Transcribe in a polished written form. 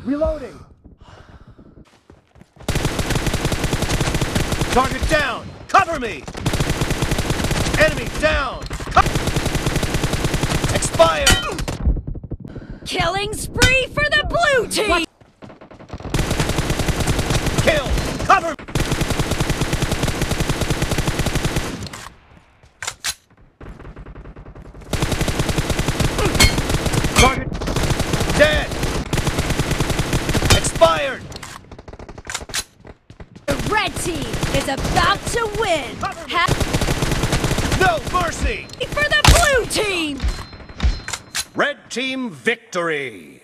Reloading. Target down! Cover me! Enemy down! Expired! Killing spree for the blue team! Kill! Cover! Target dead! Expired! The red team is about to win! No mercy! For the blue team! Red team victory!